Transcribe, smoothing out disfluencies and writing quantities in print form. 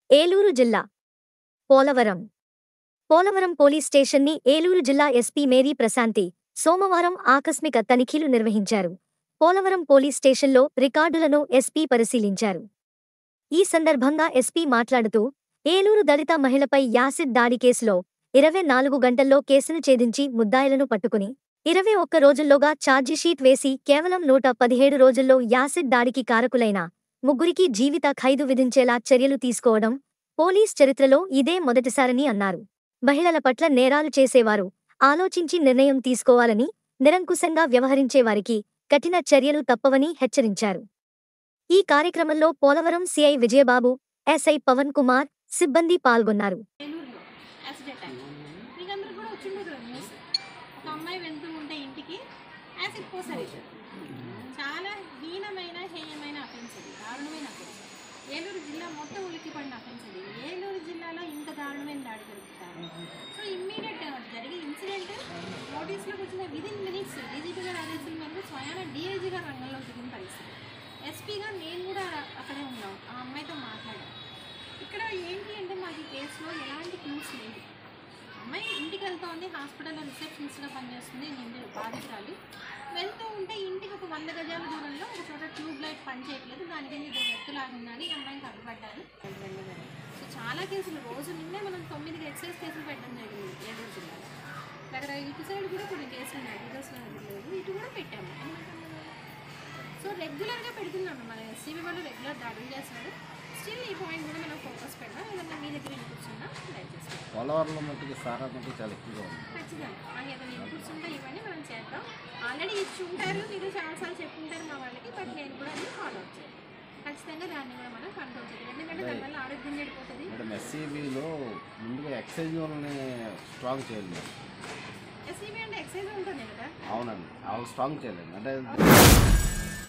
ఏలూరు జిల్లా పోలవరం పోలవరం పోలీస్ స్టేషన్ని ఏలూరు జిల్లా ఎస్పీ మేరీ ప్రశాంతి సోమవారం ఆకస్మిక తనిఖీలు నిర్వహించారు. పోలవరం పోలీస్ స్టేషన్లో రికార్డులను ఎస్పీ పరిశీలించారు. ఈ సందర్భంగా ఎస్పీ మాట్లాడుతూ, ఏలూరు దళిత మహిళపై యాసిడ్ దాడి కేసులో 24 గంటల్లో కేసును ఛేదించి ముద్దాయిలను పట్టుకుని 21 రోజుల్లోగా ఛార్జిషీట్ వేసి కేవలం 117 రోజుల్లో యాసిడ్ దాడికి కారకులైన ముగ్గురికి జీవిత ఖైదు విధించేలా చర్యలు తీసుకోవడం పోలీస్ చరిత్రలో ఇదే మొదటిసారని అన్నారు. మహిళల పట్ల నేరాలు చేసేవారు ఆలోచించి నిర్ణయం తీసుకోవాలని, నిరంకుశంగా వ్యవహరించేవారికి కఠిన చర్యలు తప్పవని హెచ్చరించారు. ఈ కార్యక్రమంలో పోలవరం సిఐ విజయబాబు, ఎస్ఐ పవన్ కుమార్, సిబ్బంది పాల్గొన్నారు. ఏలూరులో యాసిడ్ అటాక్ మీకందరూ కూడా వచ్చిండదు న్యూస్. ఒక అమ్మాయి వెళ్తూ ఉంటే ఇంటికి యాసిడ్ పోసారు. చాలా హీనమైన హేయమైన అఫెన్స్ అది, దారుణమైన అఫెన్స్. ఏలూరు జిల్లా మొత్తం ఉలిక్కిపడిన అఫెన్స్ అది. ఏలూరు జిల్లాలో ఇంత దారుణమైన దాడి జరుగుతారు. సో ఇమ్మీడియట్ జరిగే ఇన్సిడెంట్ నోటీస్లోకి వచ్చిన విదిన్ మినిట్స్ డీజీపీ గారు ఆదేశాల మేరకు స్వయాన డిఐజీ గారు రంగంలో దిగిన పరిస్థితి. ఎస్పీగా నేను కూడా అక్కడే ఉన్నాం, ఆ అమ్మాయితో మాట్లాడాను. ఇక్కడ ఏంటి అంటే మాకు ఈ కేసులో ఎలాంటి క్లూస్ లేదు. అమ్మాయి ఇంటికి వెళ్తోంది, హాస్పిటల్లో రిసెప్షనిస్ట్గా పనిచేస్తుంది, నిండు బాధితురాలు. వెళ్తూ ఉంటే ఇంటికి ఒక 100 గజాల దూరంలో ఒక చోట ట్యూబ్ లైట్ పనిచేయట్లేదు, దానికి ఇద్దరు వ్యక్తులాగున్నారు. ఈ అమ్మాయికి అడ్డుపడ్డారు. సో చాలా కేసులు రోజు నిన్నే మనం 9 ఎక్సైజ్ కేసులు పెట్టడం జరిగింది ఏలూరు జిల్లాలో. అక్కడ ఇటు సైడ్ కూడా కొన్ని కేసులు ఉన్నాయి, లేదు ఇటు కూడా పెట్టాము. సో రెగ్యులర్గా పెడుతున్నాము, మన ఎస్సీబీ వాళ్ళు రెగ్యులర్ దాడులు చేస్తున్నారు. స్టిల్ ఈ పాయింట్ కూడా మనం ఫోకస్ పెడదాం. ఏదన్నా మీ దగ్గర ఇన్పుట్స్ ఉన్నా దయచేసి పోలవరంలో మట్టికి సారా మట్టి చాలా ఎక్కువగా ఉంది. ఖచ్చితంగా మాకు ఏదైనా ఇన్పుట్స్ ఉంటే ఇవన్నీ మనం చేద్దాం. ఆల్రెడీ ఇచ్చి ఉంటారు, మీరు చాలాసార్లు చెప్పుంటారు మా వాళ్ళకి. బట్ నేను కూడా అన్ని ఫాలో అప్ చేయాలి. ఖచ్చితంగా దాన్ని కూడా మనం కంట్రోల్ చేయాలి. ఎందుకంటే దానివల్ల ఆరోగ్యం చెడిపోతుంది. మేడం ఎస్సీబీలో ముందుగా ఎక్సైజ్ వాళ్ళని స్ట్రాంగ్ చేయాలి. ఎస్సీబీ అంటే ఎక్సైజ్ ఉంటుంది కదా. అవునండి, వాళ్ళు స్ట్రాంగ్ చేయాలి అంటే